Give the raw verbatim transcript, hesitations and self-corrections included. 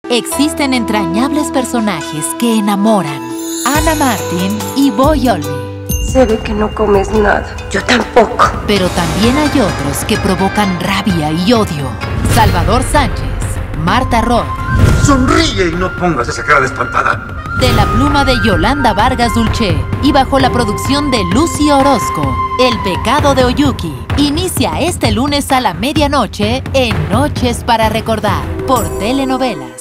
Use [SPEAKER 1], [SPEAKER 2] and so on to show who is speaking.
[SPEAKER 1] Existen entrañables personajes que enamoran. Anna Martin y Boy Olmi.
[SPEAKER 2] Se ve que no comes nada. Yo tampoco.
[SPEAKER 1] Pero también hay otros que provocan rabia y odio. Salvador Sánchez, Marta Roth.
[SPEAKER 3] Sonríe y no pongas esa cara de espantada.
[SPEAKER 1] De la pluma de Yolanda Vargas Dulce y bajo la producción de Lucy Orozco, El pecado de Oyuki. Inicia este lunes a la medianoche en Noches para Recordar por Telenovelas.